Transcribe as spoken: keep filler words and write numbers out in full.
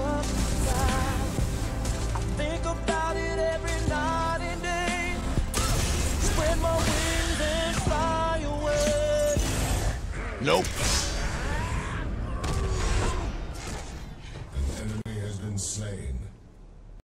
upside. I think about it every night and day. Spread my wings and fly away. Nope.